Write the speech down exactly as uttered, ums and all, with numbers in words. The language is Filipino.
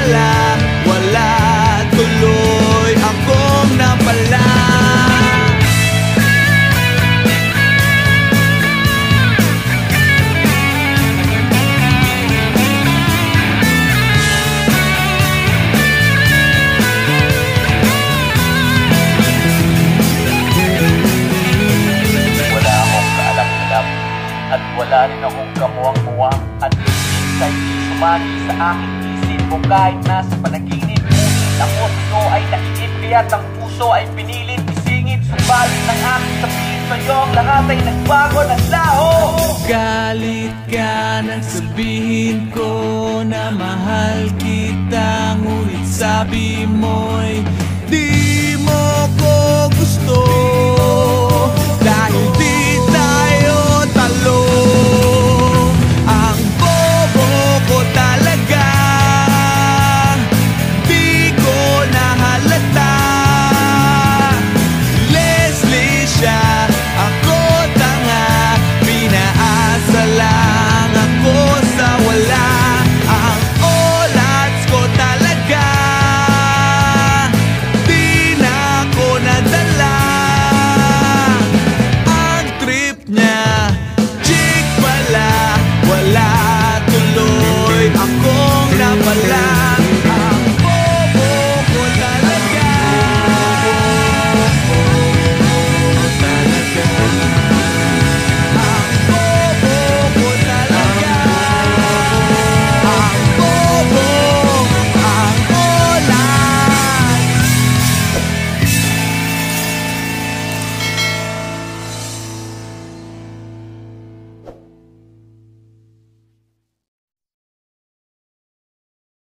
pala wala, tuloy akong napala. At wala rin akong kamuwang-muwang at minsan sumagi sa aking isip ko kahit nasa panaginip. Ngunit ako sa'yo ay nakinig, kaya't ang puso ay pinilit isingit. Subalit ng aking sabihin sa'yo, ang lahat ay nagbago ng laho. Galit ka nang sabihin ko na mahal kita, ngunit sabi mo'y